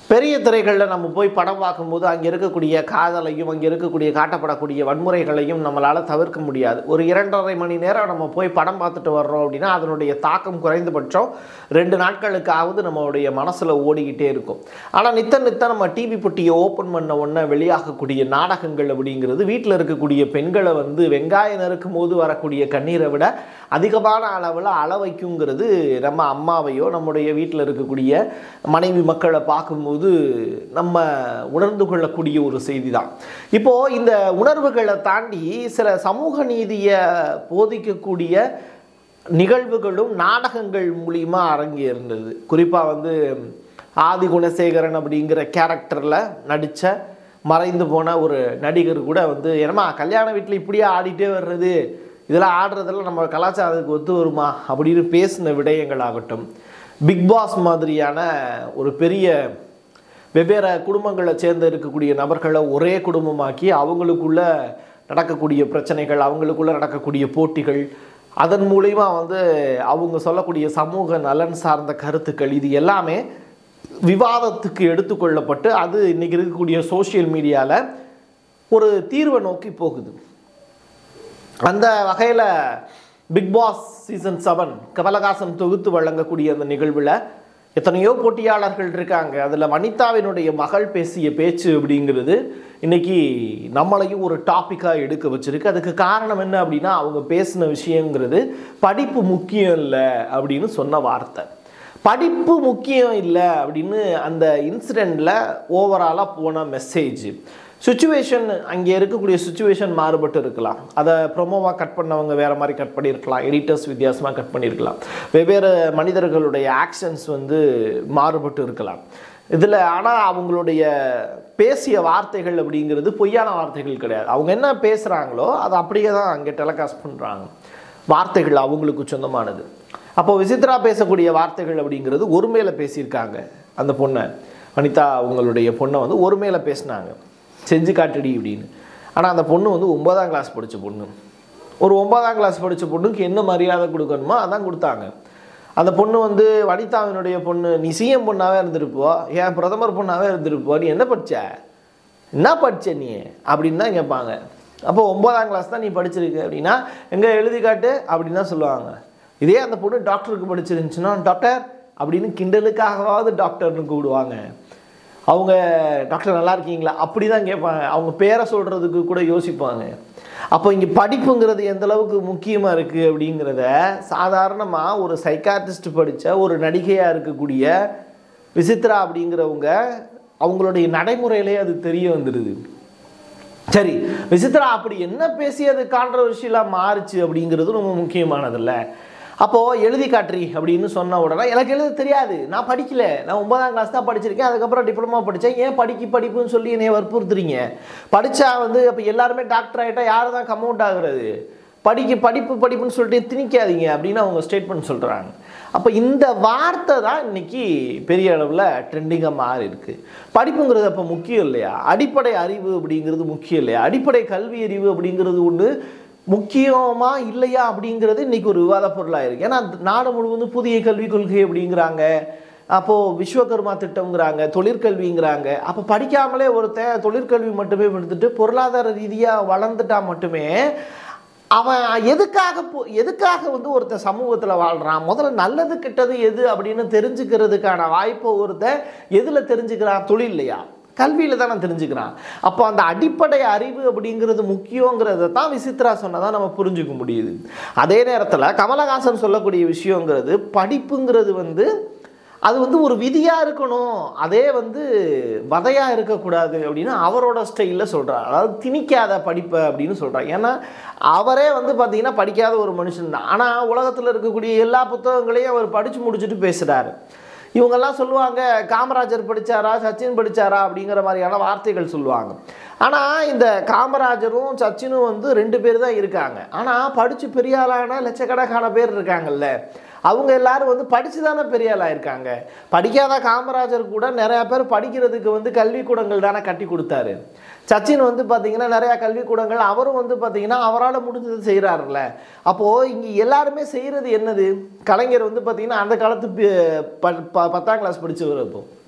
பெரிய திரைகளில் நம்ம போய் படம் பார்க்கும்போது அங்கே இருக்கக்கூடிய காதலையும் அங்கே இருக்கக்கூடிய காட்டப்படக்கூடிய வன்முறைகளையும் நம்மளால் தவிர்க்க முடியாது. ஒரு 2.5 மணி நேரம் நம்ம போய் படம் பார்த்துட்டு வர்றோம் அப்படின்னா அதனுடைய தாக்கம் குறைந்தபட்சம் 2 நாட்களுக்காவது நம்மளுடைய மனசில் ஓடிக்கிட்டே இருக்கும். ஆனால் நித்த நம்ம டிவி பொட்டியை ஓப்பன் பண்ண உடனே வெளியாகக்கூடிய நாடகங்கள் அப்படிங்கிறது வீட்டில் இருக்கக்கூடிய பெண்களை வந்து வெங்காயம் நறுக்கும் போது வரக்கூடிய கண்ணீரை விட அதிகமான அளவில் அளவைக்குங்கிறது நம்ம அம்மாவையோ நம்முடைய வீட்டில் இருக்கக்கூடிய மனைவி மக்களை பார்க்கும்போது நம்ம உணர்ந்து கொள்ளக்கூடிய ஒரு செய்தி தான். இப்போது இந்த உணர்வுகளை தாண்டி சில சமூக நீதியை போதிக்கக்கூடிய நிகழ்வுகளும் நாடகங்கள் மூலிமா அரங்கேறினது. குறிப்பாக வந்து ஆதி குணசேகரன் அப்படிங்கிற கேரக்டரில் நடித்த மறைந்து போன ஒரு நடிகர் கூட வந்து என்னம்மா கல்யாண வீட்டில் இப்படியே ஆடிட்டே வர்றது, இதெல்லாம் ஆடுறதெல்லாம் நம்ம கலாச்சாரத்துக்கு ஒத்து வருமா அப்படின்னு பேசின விடயங்களாகட்டும், பிக் பாஸ் மாதிரியான ஒரு பெரிய வெவ்வேறு குடும்பங்களை சேர்ந்து இருக்கக்கூடிய நபர்களை ஒரே குடும்பமாக்கி அவங்களுக்குள்ள நடக்கக்கூடிய பிரச்சனைகள், அவங்களுக்குள்ள நடக்கக்கூடிய போட்டிகள், அதன் மூலிமா வந்து அவங்க சொல்லக்கூடிய சமூக நலன் சார்ந்த கருத்துக்கள், இது எல்லாமே விவாதத்துக்கு எடுத்துக்கொள்ளப்பட்டு அது இன்றைக்கி இருக்கக்கூடிய சோஷியல் மீடியாவில் ஒரு தீர்வை நோக்கி போகுது. அந்த வகையில் பிக் பாஸ் சீசன் 7 கமலஹாசன் தொகுத்து வழங்கக்கூடிய அந்த நிகழ்வில் எத்தனையோ போட்டியாளர்கள் இருக்காங்க. அதில் வனிதாவினுடைய மகள் பேசிய பேச்சு அப்படிங்கிறது இன்றைக்கி நம்மளையும் ஒரு டாப்பிக்காக எடுக்க வச்சுருக்கு. அதுக்கு காரணம் என்ன அப்படின்னா அவங்க பேசின விஷயங்கிறது படிப்பு முக்கியம் இல்லை அப்படின்னு சொன்ன வார்த்தை. படிப்பு முக்கியம் இல்லை அப்படின்னு அந்த இன்சிடெண்ட்டில் ஓவராலாக போன மெசேஜ். சுச்சுவேஷன் அங்கே இருக்கக்கூடிய சுச்சுவேஷன் மாறுபட்டு இருக்கலாம். அதை ப்ரொமோவாக கட் பண்ணவங்க வேறு மாதிரி கட் பண்ணியிருக்கலாம், எடிட்டர்ஸ் வித்தியாசமாக கட் பண்ணியிருக்கலாம், வெவ்வேறு மனிதர்களுடைய ஆக்ஷன்ஸ் வந்து மாறுபட்டு இருக்கலாம் இதில். ஆனால் அவங்களுடைய பேசிய வார்த்தைகள் அப்படிங்கிறது பொய்யான வார்த்தைகள் கிடையாது. அவங்க என்ன பேசுகிறாங்களோ அதை அப்படியே தான் அங்கே டெலிகாஸ்ட் பண்ணுறாங்க. வார்த்தைகள் அவங்களுக்கு சொந்தமானது. அப்போது விசித்ரா பேசக்கூடிய வார்த்தைகள் அப்படிங்கிறது ஒருமையில பேசியிருக்காங்க. அந்த பொண்ணை வனிதா அவங்களுடைய பொண்ணை வந்து ஒருமையில பேசினாங்க, செஞ்சு காட்டுடி அப்படின்னு. ஆனால் அந்த பொண்ணு வந்து 9ஆம் கிளாஸ் படித்த பொண்ணு. ஒரு 9ஆம் கிளாஸ் படித்த பொண்ணுக்கு என்ன மரியாதை கொடுக்கணுமோ அதான் கொடுத்தாங்க. அந்த பொண்ணு வந்து வனிதாவினுடைய பொண்ணு, நீ சிஎம் பொண்ணாகவே இருந்திருப்போ, ஏன் பிரதமர் பொண்ணாகவே இருந்திருப்போ, நீ என்ன படித்த நீ அப்படின்னு தான் கேட்பாங்க. அப்போ 9ஆம் கிளாஸ் தான் நீ படிச்சிருக்க அப்படின்னா எங்கே எழுதி காட்டு அப்படின்னு தான் சொல்லுவாங்க. இதே அந்த பொண்ணு டாக்டருக்கு படிச்சிருந்துச்சுன்னா டாக்டர் அப்படின்னு கிண்டலுக்காகவாவது டாக்டர்னு கூப்பிடுவாங்க. அவங்க டாக்டர் நல்லா இருக்கீங்களா அப்படி தான் கேட்பாங்க. அவங்க பேரை சொல்கிறதுக்கு கூட யோசிப்பாங்க. அப்போ இங்கே படிப்புங்கிறது எந்த அளவுக்கு முக்கியமாக இருக்குது அப்படிங்கிறத சாதாரணமாக ஒரு சைக்காட்ரிஸ்ட் படித்த ஒரு நடிகையாக இருக்கக்கூடிய விசித்ரா அப்படிங்கிறவங்க அவங்களுடைய நடைமுறையிலே அது தெரிய வந்துடுது. சரி, விசித்ரா அப்படி என்ன பேசி அது கான்ட்ரோவர்ஷியலாக மாறுச்சு அப்படிங்கிறது ரொம்ப முக்கியமானதில்ல. அப்போது எழுதி காட்டுறி அப்படின்னு சொன்ன உடனே எனக்கு எழுத தெரியாது, நான் படிக்கலை, நான் 9ஆம் கிளாஸ் தான் படிச்சிருக்கேன், அதுக்கப்புறம் டிப்ளமா படித்தேன், ஏன் படிப்புன்னு சொல்லி என்னை வற்புறுத்துறீங்க? படித்தா வந்து அப்போ எல்லாருமே டாக்டர் ஆகிட்டால் யார் தான் கம் அவுட் ஆகுறது? படிப்புன்னு சொல்லிட்டு திணிக்காதீங்க அப்படின்னு அவங்க ஸ்டேட்மெண்ட் சொல்கிறாங்க. அப்போ இந்த வார்த்தை தான் இன்றைக்கி பெரிய அளவில் ட்ரெண்டிங்காக மாறி இருக்குது. படிப்புங்கிறது அப்போ முக்கியம் இல்லையா? அடிப்படை அறிவு அப்படிங்கிறது முக்கியம் இல்லையா? அடிப்படை கல்வி அறிவு அப்படிங்கிறது ஒன்று முக்கியமா இல்லையா அப்படிங்கிறது இன்றைக்கி ஒரு விவாத பொருளாக இருக்குது. ஏன்னா நாடு முழுவதும் புதிய கல்விக் கொள்கை அப்படிங்கிறாங்க, அப்போது விஸ்வகர்மா திட்டம்ங்கிறாங்க, தொழிற்கல்விங்கிறாங்க. அப்போ படிக்காமலே ஒருத்தன் தொழிற்கல்வி மட்டுமே எடுத்துட்டு பொருளாதார ரீதியாக வளர்ந்துட்டா மட்டுமே அவன் எதுக்காக வந்து ஒருத்தன் சமூகத்தில் வாழ்கிறான்? முதல்ல நல்லது கெட்டது எது அப்படின்னு தெரிஞ்சுக்கிறதுக்கான வாய்ப்பை ஒருத்தன் எதில் தெரிஞ்சுக்கிறான்? தொழில் இல்லையா? கல்வியில் தான் நான் தெரிஞ்சுக்கிறான். அப்போ அந்த அடிப்படை அறிவு அப்படிங்கிறது முக்கியங்கிறத தான் விசித்ரா சொன்னதான் நம்ம புரிஞ்சுக்க முடியுது. அதே நேரத்தில் கமலஹாசன் சொல்லக்கூடிய விஷயங்கிறது படிப்புங்கிறது வந்து அது வந்து ஒரு விதியாக இருக்கணும், அதே வந்து வதையாக இருக்கக்கூடாது அப்படின்னு அவரோட ஸ்டைலில் சொல்கிறார். அதாவது திணிக்காத படிப்பை அப்படின்னு சொல்கிறார். ஏன்னா அவரே வந்து பார்த்திங்கன்னா படிக்காத ஒரு மனுஷன் தான். ஆனால் உலகத்தில் இருக்கக்கூடிய எல்லா புத்தகங்களையும் அவர் படித்து முடிச்சுட்டு பேசுகிறாரு. இவங்கெல்லாம் சொல்லுவாங்க காமராஜர் படித்தாரா சச்சின் படித்தாரா அப்படிங்கிற மாதிரியான வார்த்தைகள் சொல்லுவாங்க. ஆனால் இந்த காமராஜரும் சச்சினும் வந்து 2 பேர் தான் இருக்காங்க. ஆனால் படித்து பெரிய ஆளான லட்சக்கணக்கான பேர் இருக்காங்கல்ல, அவங்க எல்லாரும் வந்து படித்து தானே பெரிய ஆளாக இருக்காங்க. படிக்காத காமராஜர் கூட நிறையா பேர் படிக்கிறதுக்கு வந்து கல்விக்கூடங்கள் தானே கட்டி கொடுத்தாரு. சச்சின் வந்து பார்த்திங்கன்னா நிறையா கல்விக்கூடங்கள் அவரும் வந்து பார்த்திங்கன்னா அவரால் முடிஞ்சது செய்கிறாருல்ல. அப்போது இங்கே எல்லாருமே செய்கிறது என்னது? கலைஞர் வந்து பார்த்திங்கன்னா அந்த காலத்து 10ஆம் கிளாஸ் படித்தவர்.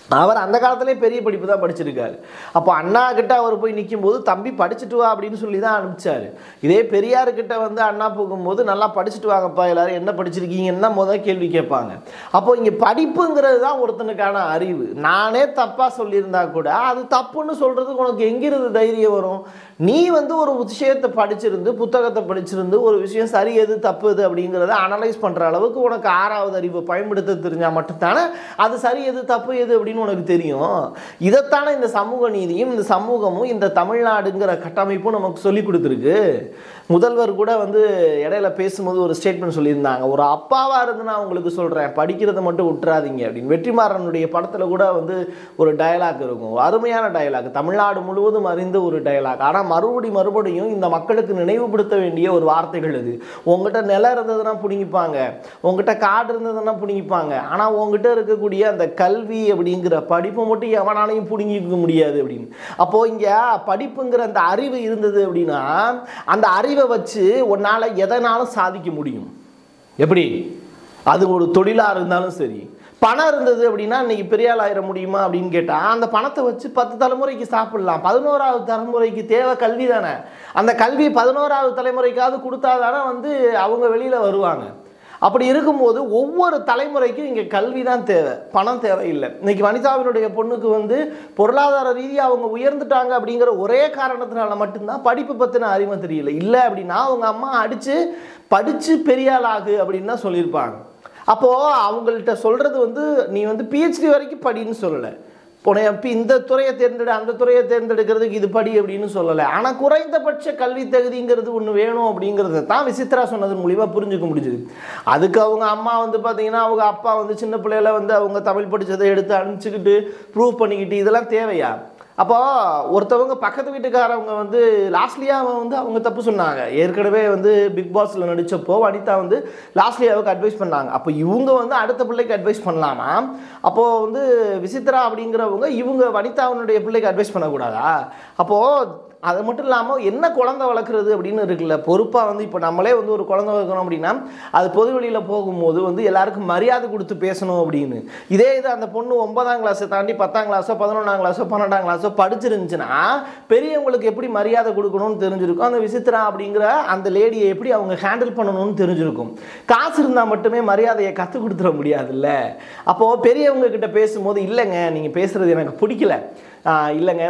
அவர் அந்த காலத்திலே பெரிய படிப்பு தான் படிச்சிருக்காரு. அப்போ அண்ணா கிட்ட அவர் போய் நிற்கும்போது தம்பி படிச்சுட்டு வா அப்படின்னு சொல்லி தான் அனுப்பிச்சாரு. இதே பெரியார்கிட்ட வந்து அண்ணா போகும்போது நல்லா படிச்சுட்டு வாங்கப்பா எல்லாரும், என்ன படிச்சிருக்கீங்கன்னா முதல் கேள்வி கேட்பாங்க. அப்போ இங்கே படிப்புங்கிறது தான் ஒருத்தனுக்கான அறிவு. நானே தப்பாக சொல்லியிருந்தா கூட அது தப்புன்னு சொல்கிறதுக்கு உனக்கு எங்கிருந்து தைரியம் வரும்? நீ வந்து ஒரு விஷயத்தை படிச்சிருந்து, புத்தகத்தை படிச்சிருந்து ஒரு விஷயம் சரி எது தப்பு எது அப்படிங்கிறத அனலைஸ் பண்ணுற அளவுக்கு உனக்கு 6வது அறிவை பயன்படுத்த தெரிஞ்சால் மட்டும்தானே அது சரி எது தப்பு எது அப்படின்னு உனக்கு தெரியும். இதைத்தானே இந்த சமூக நீதியும் இந்த சமூகமும் இந்த தமிழ்நாடுங்கிற கட்டமைப்பும் நமக்கு சொல்லி கொடுத்துருக்கு. முதல்வர் கூட வந்து இடையில பேசும்போது ஒரு ஸ்டேட்மெண்ட் சொல்லியிருந்தாங்க, ஒரு அப்பாவாக இருந்து நான் உங்களுக்கு சொல்கிறேன், படிக்கிறத மட்டும் விட்டுறாதீங்க அப்படின்னு. வெற்றிமாறனுடைய படத்தில் கூட வந்து ஒரு டயலாக் இருக்கும், அருமையான டயலாக், தமிழ்நாடு முழுவதும் அறிந்த ஒரு டயலாக். ஆனால் மறுபடியும் இந்த மக்களுக்கு நினைவுபடுத்த வேண்டிய ஒரு வார்த்தைகள் அது. உங்ககிட்ட நிலம் இருந்ததுன்னா பிடிங்கிப்பாங்க, உங்ககிட்ட காடு இருந்ததுன்னா பிடிங்கிப்பாங்க, ஆனால் உங்ககிட்ட இருக்கக்கூடிய அந்த கல்வி அப்படிங்கிற படிப்பை மட்டும் எவனாலையும் பிடுங்கிக்க முடியாது அப்படின்னு. அப்போது இங்கே படிப்புங்கிற அந்த அறிவு இருந்தது அப்படின்னா அந்த அறிவை வச்சு உன்னால் எதனாலும் சாதிக்க முடியும். எப்படி? அது ஒரு தொழிலாக இருந்தாலும் சரி. பணம் இருந்தது அப்படின்னா இன்னைக்கு பெரிய ஆள் ஆயிட முடியுமா அப்படின்னு கேட்டால் அந்த பணத்தை வச்சு 10 தலைமுறைக்கு சாப்பிடலாம். 11வது தலைமுறைக்கு தேவை கல்வி தானே. அந்த கல்வி 11வது தலைமுறைக்காவது கொடுத்தா தானே வந்து அவங்க வெளியில் வருவாங்க. அப்படி இருக்கும்போது ஒவ்வொரு தலைமுறைக்கும் இங்கே கல்வி தான் தேவை, பணம் தேவையில்லை. இன்னைக்கு வனிதாவினுடைய பொண்ணுக்கு வந்து பொருளாதார ரீதியாக அவங்க உயர்ந்துட்டாங்க அப்படிங்கிற ஒரே காரணத்தினால மட்டும்தான் படிப்பு பற்றின அறிவு தெரியல. இல்லை அப்படின்னா அவங்க அம்மா அடித்து படித்து பெரியாள் ஆகு அப்படின்னு தான் சொல்லியிருப்பாங்க. அப்போது அவங்கள்ட்ட சொல்கிறது வந்து நீ வந்து PhD வரைக்கும் படின்னு சொல்லலை, உனக்கு இந்த துறையை தேர்ந்தெடு அந்த துறையை தேர்ந்தெடுக்கிறதுக்கு இது படி அப்படின்னு சொல்லலை. ஆனால் குறைந்தபட்ச கல்வி தகுதிங்கிறது ஒன்று வேணும் அப்படிங்கிறத தான் விசித்ரா சொன்னதன் மூலிமா புரிஞ்சுக்க முடிஞ்சுது. அதுக்கு அவங்க அம்மா வந்து பார்த்தீங்கன்னா அவங்க அப்பா வந்து சின்ன பிள்ளையில வந்து அவங்க தமிழ் படித்ததை எடுத்து அனுப்பிச்சிக்கிட்டு ப்ரூவ் பண்ணிக்கிட்டு இதெல்லாம் தேவையா? அப்போ ஒருத்தவங்க பக்கத்து வீட்டுக்காரவங்க வந்து லாஸ்ட்லியாக வந்து அவங்க தப்பு சொன்னாங்க. ஏற்கனவே வந்து பிக் பாஸில் நடித்தப்போ வனிதா வந்து லாஸ்ட்லியாவுக்கு அட்வைஸ் பண்ணாங்க. அப்போ இவங்க வந்து அடுத்த பிள்ளைக்கு அட்வைஸ் பண்ணலாமா? அப்போது வந்து விசித்ரா அப்படிங்கிறவங்க இவங்க வனிதாவினுடைய பிள்ளைக்கு அட்வைஸ் பண்ணக்கூடாதா? அப்போது அது மட்டும் இல்லாமல் என்ன குழந்தை வளர்க்குறது அப்படின்னு இருக்குல்ல, பொறுப்பாக வந்து இப்போ நம்மளே வந்து ஒரு குழந்தை வளர்க்கணும் அப்படின்னா அது பொது வெளியில் போகும்போது வந்து எல்லாருக்கும் மரியாதை கொடுத்து பேசணும் அப்படின்னு. இதே இது அந்த பொண்ணு 9ஆம் கிளாஸை தாண்டி 10ஆம் கிளாஸோ 11ஆம் கிளாஸோ 12ஆம் கிளாஸோ படிச்சிருந்துச்சுன்னா பெரியவங்களுக்கு எப்படி மரியாதை கொடுக்கணும்னு தெரிஞ்சிருக்கும். அந்த விசித்ரா அப்படிங்கிற அந்த லேடியை எப்படி அவங்க ஹேண்டில் பண்ணணும்னு தெரிஞ்சிருக்கும். காசு இருந்தால் மட்டுமே மரியாதையை கற்றுக் கொடுத்துட முடியாதுல்ல. அப்போது பெரியவங்க கிட்ட பேசும்போது இல்லைங்க நீங்கள் பேசுகிறது எனக்கு பிடிக்கல, இல்லைங்க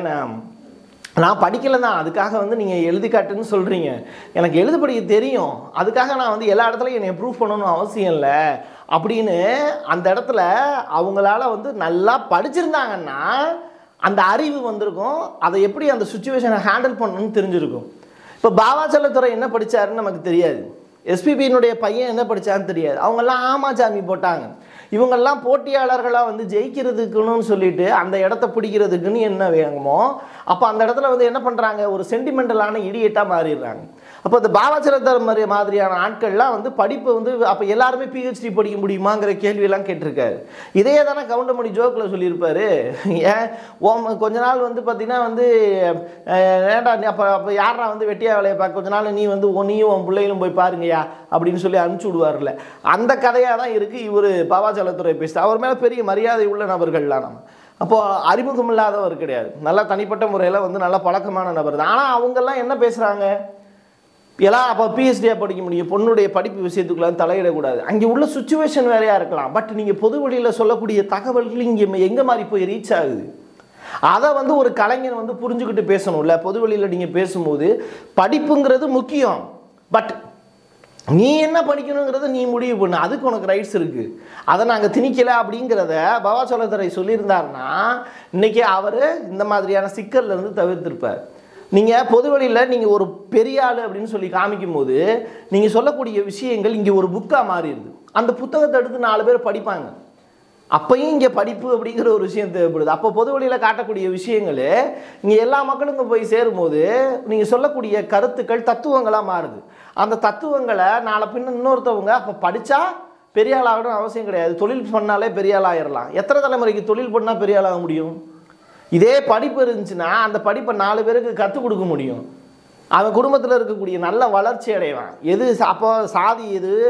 நான் படிக்கலை தான், அதுக்காக வந்து நீங்கள் எழுதி காட்டுன்னு சொல்கிறீங்க, எனக்கு எழுத படிக்க தெரியும், அதுக்காக நான் வந்து எல்லா இடத்துலையும் என்னை ப்ரூவ் பண்ணணும்னு அவசியம் இல்லை அப்படின்னு அந்த இடத்துல அவங்களால வந்து நல்லா படிச்சிருந்தாங்கன்னா அந்த அறிவு வந்திருக்கும், அதை எப்படி அந்த சுச்சுவேஷனை ஹேண்டில் பண்ணணும்னு தெரிஞ்சிருக்கும். இப்போ பாவாச்சலத்துறை என்ன படித்தாருன்னு நமக்கு தெரியாது, எஸ்பிபியினுடைய பையன் என்ன படித்தான்னு தெரியாது. அவங்கெல்லாம் ஆமாச்சாமி போட்டாங்க. இவங்கெல்லாம் போட்டியாளர்களாக வந்து ஜெயிக்கிறதுக்குன்னு சொல்லிட்டு அந்த இடத்த பிடிக்கிறதுக்குன்னு என்ன வேணுமோ அப்போ அந்த இடத்துல வந்து என்ன பண்ணுறாங்க, ஒரு சென்டிமெண்டலான இடியேட்டாக மாறிடுறாங்க. அப்போ இந்த பாவாச்சலத்துறை மாதிரியான ஆட்கள்லாம் வந்து படிப்பு வந்து அப்போ எல்லாருமே PhD படிக்க முடியுமாங்கிற கேள்வியெல்லாம் கேட்டிருக்காரு. இதே தானே கவுண்டமணி ஜோக்கில் சொல்லியிருப்பார். ஏன் கொஞ்ச நாள் வந்து பார்த்தீங்கன்னா வந்து ஏன்டா அப்போ யாரா வந்து வெட்டியா வேலையை பார்க்க, கொஞ்ச நாள் நீ வந்து நீயும் உன் பிள்ளைகளும் போய் பாருங்கய்யா அப்படின்னு சொல்லி அனுப்பிச்சி விடுவார்ல, அந்த கதையாக தான் இருக்குது இவர் பாவாச்சலத்துறை பேசுகிறார். அவர் மேலே பெரிய மரியாதை உள்ள நபர்கள்லாம் நம்ம. அப்போது அறிமுகம் இல்லாதவர் கிடையாது, நல்லா தனிப்பட்ட முறையில் வந்து நல்ல பழக்கமான நபர் தான். ஆனால் அவங்கெல்லாம் என்ன பேசுகிறாங்க, எல்லாம் அப்போ PhD படிக்க முடியும், பொண்ணுடைய படிப்பு விஷயத்துக்குள்ள தலையிடக்கூடாது, அங்கே உள்ள சுச்சுவேஷன் வேறையாக இருக்கலாம். பட் நீங்கள் பொது வழியில் சொல்லக்கூடிய தகவல்கள் இங்கே எங்கே மாதிரி போய் ரீச் ஆகுது, அதை வந்து ஒரு கலைஞர் வந்து புரிஞ்சுக்கிட்டு பேசணும்ல. பொது வழியில் நீங்கள் பேசும்போது படிப்புங்கிறது முக்கியம், பட் நீ என்ன படிக்கணுங்கிறத நீ முடிவு பண்ணு, அதுக்கு உனக்கு ரைட்ஸ் இருக்குது, அதை நாங்கள் திணிக்கலை அப்படிங்கிறத பாவாச்சலத்துறை சொல்லியிருந்தாருன்னா இன்றைக்கி அவர் இந்த மாதிரியான சிக்கல்லேருந்து தவிர்த்திருப்பார். நீங்கள் பொது வழியில் நீங்கள் ஒரு பெரிய ஆள் அப்படின்னு சொல்லி காமிக்கும் போது நீங்கள் சொல்லக்கூடிய விஷயங்கள் இங்கே ஒரு புக்காக மாறிடுது. அந்த புத்தகத்தை எடுத்து 4 பேர் படிப்பாங்க, அப்பையும் இங்கே படிப்பு அப்படிங்கிற ஒரு விஷயம் தேவைப்படுது. அப்போ பொது வழியில் காட்டக்கூடிய விஷயங்கள் இங்கே எல்லா மக்களுக்கும் போய் சேரும்போது நீங்கள் சொல்லக்கூடிய கருத்துக்கள் தத்துவங்களாக மாறுது. அந்த தத்துவங்களை நாளை பின்ன இன்னொருத்தவங்க அப்போ படித்தா பெரிய ஆள் ஆகணும் அவசியம் கிடையாது, தொழில் பண்ணாலே பெரிய ஆள் ஆகிடலாம். எத்தனை தலைமுறைக்கு தொழில் பண்ணால் பெரிய ஆள் ஆக முடியும்? இதே படிப்பு இருந்துச்சுன்னா அந்த படிப்பை 4 பேருக்கு கற்றுக் கொடுக்க முடியும், அவன் குடும்பத்தில் இருக்கக்கூடிய நல்ல வளர்ச்சி அடைவான். எது அப்போ சாதி எது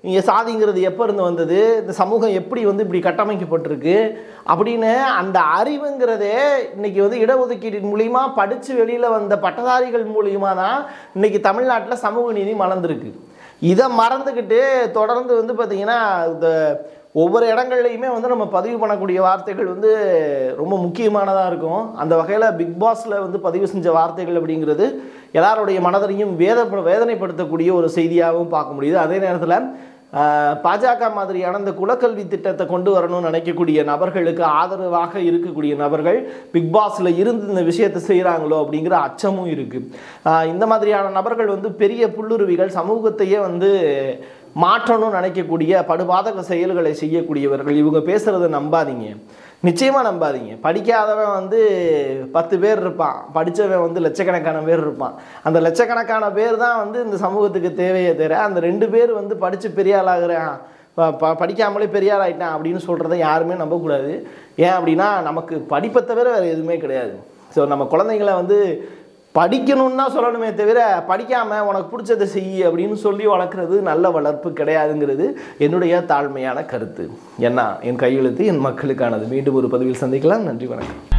இங்கே சாதிங்கிறது எப்போ இருந்து வந்தது, இந்த சமூகம் எப்படி வந்து இப்படி கட்டமைக்கப்பட்டிருக்கு அப்படின்னு அந்த அறிவுங்கிறதே இன்றைக்கி வந்து இடஒதுக்கீட்டின் மூலிமா படித்து வெளியில் வந்த பட்டதாரிகள் மூலிமா தான் இன்றைக்கி தமிழ்நாட்டில் சமூக நீதி மலர்ந்துருக்கு. இதை மறந்துக்கிட்டு தொடர்ந்து வந்து பார்த்திங்கன்னா இந்த ஒவ்வொரு இடங்கள்லையுமே வந்து நம்ம பதிவு பண்ணக்கூடிய வார்த்தைகள் வந்து ரொம்ப முக்கியமானதாக இருக்கும். அந்த வகையில் பிக் பாஸில் வந்து பதிவு செஞ்ச வார்த்தைகள் அப்படிங்கிறது எல்லாருடைய மனதையும் வேதனைப்படுத்தக்கூடிய ஒரு செய்தியாகவும் பார்க்க முடியுது. அதே நேரத்தில் பாஜக மாதிரியான இந்த குலக்கல்வி திட்டத்தை கொண்டு வரணும்னு நினைக்கக்கூடிய நபர்களுக்கு ஆதரவாக இருக்கக்கூடிய நபர்கள் பிக் பாஸில் இருந்து இந்த விஷயத்தை செய்கிறாங்களோ அப்படிங்கிற அச்சமும் இருக்குது. இந்த மாதிரியான நபர்கள் வந்து பெரிய புல்லுருவிகள், சமூகத்தையே வந்து மாற்றணும்னு நினைக்கக்கூடிய படுபாதக செயல்களை செய்யக்கூடியவர்கள். இவங்க பேசுகிறத நம்பாதீங்க, நிச்சயமாக நம்பாதீங்க. படிக்காதவன் வந்து 10 பேர் இருப்பான், படித்தவன் வந்து லட்சக்கணக்கான பேர் இருப்பான். அந்த லட்சக்கணக்கான பேர் தான் வந்து இந்த சமூகத்துக்கு தேவையே தவிர அந்த 2 பேர் வந்து படித்து பெரிய ஆளாகிறான், படிக்காமலே பெரியார் ஆகிட்டான் அப்படின்னு சொல்கிறத யாருமே நம்பக்கூடாது. ஏன் அப்படின்னா நமக்கு படிப்பை தவிர வேறு எதுவுமே கிடையாது. ஸோ நம்ம குழந்தைங்களை வந்து படிக்கணும்னு தான் சொல்லணுமே தவிர படிக்காமல் உனக்கு பிடிச்சதை செய் அப்படின்னு சொல்லி வளர்க்குறது நல்ல வளர்ப்பு கிடையாதுங்கிறது என்னுடைய தாழ்மையான கருத்து. ஏன்னா என் கையெழுத்து என் மக்களுக்கானது. மீண்டும் ஒரு பதிவில் சந்திக்கலாம். நன்றி, வணக்கம்.